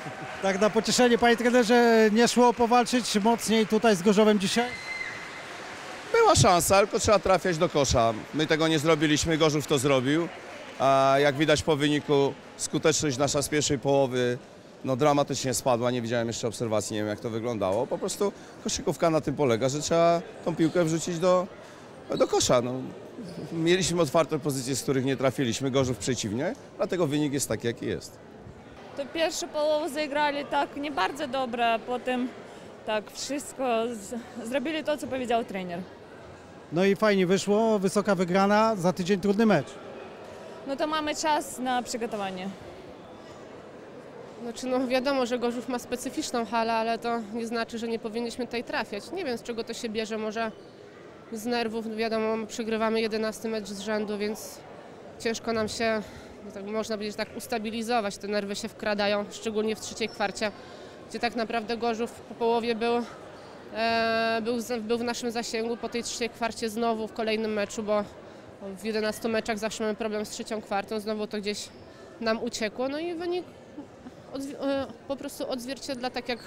Tak na pocieszenie, panie trenerze, nie szło powalczyć mocniej tutaj z Gorzowem dzisiaj? Była szansa, tylko trzeba trafiać do kosza. My tego nie zrobiliśmy, Gorzów to zrobił. A jak widać po wyniku, skuteczność nasza z pierwszej połowy no, dramatycznie spadła. Nie widziałem jeszcze obserwacji, nie wiem jak to wyglądało. Po prostu koszykówka na tym polega, że trzeba tą piłkę wrzucić do kosza. No, mieliśmy otwarte pozycje, z których nie trafiliśmy, Gorzów przeciwnie, dlatego wynik jest taki, jaki jest. To pierwszą połowę zagrali tak nie bardzo dobrze, a potem tak wszystko zrobili to, co powiedział trener. No i fajnie wyszło, wysoka wygrana, za tydzień trudny mecz. No to mamy czas na przygotowanie. Znaczy, no wiadomo, że Gorzów ma specyficzną halę, ale to nie znaczy, że nie powinniśmy tutaj trafiać. Nie wiem, z czego to się bierze, może z nerwów. Wiadomo, przegrywamy 11 mecz z rzędu, więc ciężko nam się, tak można powiedzieć, tak ustabilizować. Te nerwy się wkradają, szczególnie w trzeciej kwarcie, gdzie tak naprawdę Gorzów po połowie był w naszym zasięgu, po tej trzeciej kwarcie znowu w kolejnym meczu, bo w 11 meczach zawsze mamy problem z trzecią kwartą, znowu to gdzieś nam uciekło, no i wynik po prostu odzwierciedla tak jak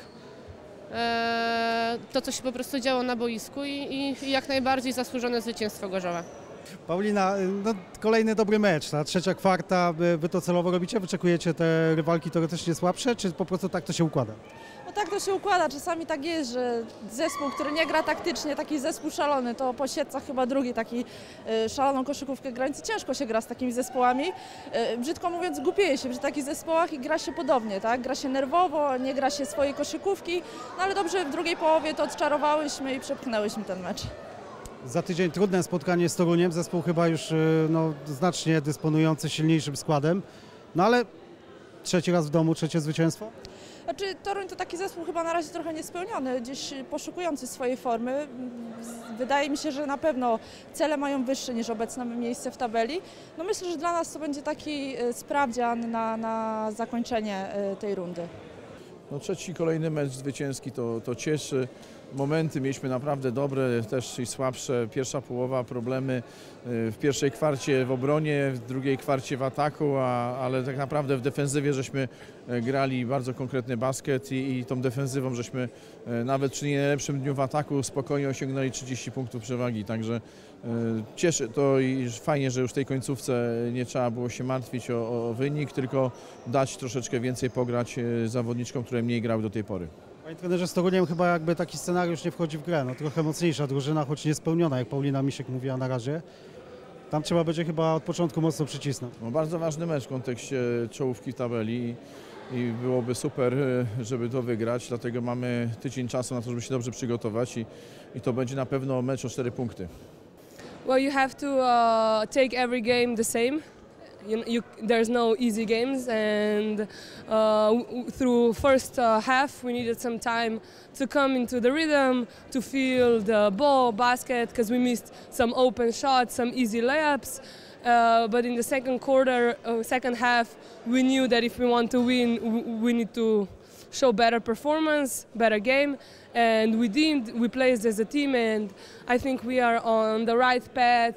to, co się po prostu działo na boisku i jak najbardziej zasłużone zwycięstwo Gorzowa. Paulina, no, kolejny dobry mecz, ta trzecia kwarta, wy to celowo robicie? Wyczekujecie te rywalki teoretycznie słabsze, czy po prostu tak to się układa? No tak to się układa, czasami tak jest, że zespół, który nie gra taktycznie, taki zespół szalony, to po Siedlcach chyba drugi taki szaloną koszykówkę granicy, ciężko się gra z takimi zespołami. Brzydko mówiąc, głupieje się przy takich zespołach i gra się podobnie, tak? Gra się nerwowo, nie gra się swojej koszykówki, no ale dobrze w drugiej połowie to odczarowałyśmy i przepchnęłyśmy ten mecz. Za tydzień trudne spotkanie z Toruniem, zespół chyba już no, znacznie dysponujący silniejszym składem, no ale trzeci raz w domu, trzecie zwycięstwo? Znaczy, Toruń to taki zespół chyba na razie trochę niespełniony, gdzieś poszukujący swojej formy. Wydaje mi się, że na pewno cele mają wyższe niż obecne miejsce w tabeli. No myślę, że dla nas to będzie taki sprawdzian na zakończenie tej rundy. No, trzeci kolejny mecz zwycięski to cieszy. Momenty mieliśmy naprawdę dobre, też i słabsze. Pierwsza połowa, problemy w pierwszej kwarcie w obronie, w drugiej kwarcie w ataku, ale tak naprawdę w defensywie żeśmy grali bardzo konkretny basket i tą defensywą żeśmy nawet przy nie najlepszym dniu w ataku spokojnie osiągnęli 30 punktów przewagi. Także cieszy to i fajnie, że już w tej końcówce nie trzeba było się martwić o wynik, tylko dać troszeczkę więcej pograć zawodniczkom, które mniej grały do tej pory. Panie trenerze, z Toruniem chyba jakby taki scenariusz nie wchodzi w grę, no trochę mocniejsza drużyna, choć niespełniona, jak Paulina Misiek mówiła na razie. Tam trzeba będzie chyba od początku mocno przycisnąć. No, bardzo ważny mecz w kontekście czołówki tabeli i byłoby super, żeby to wygrać, dlatego mamy tydzień czasu na to, żeby się dobrze przygotować i to będzie na pewno mecz o 4 punkty. Well, you have to take every game the same. There's no easy games, and through first half we needed some time to come into the rhythm, to feel the ball, basket, because we missed some open shots, some easy layups. But in the second quarter, second half, we knew that if we want to win, we need to show better performance, better game, and we did. We played as a team, and I think we are on the right path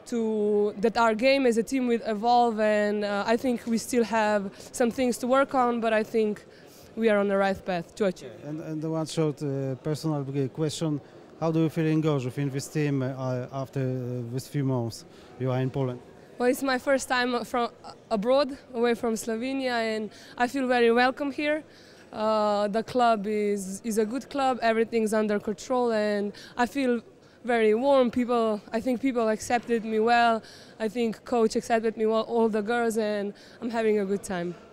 that our game as a team will evolve, and I think we still have some things to work on, but I think we are on the right path to achieve. And the one short personal question, how do you feel in Gorzów, in this team after these few months you are in Poland? Well, it's my first time from abroad, away from Slovenia, and I feel very welcome here. The club is a good club, everything's under control, and I feel very warm. I think people accepted me well. I think coach accepted me well, all the girls, and I'm having a good time.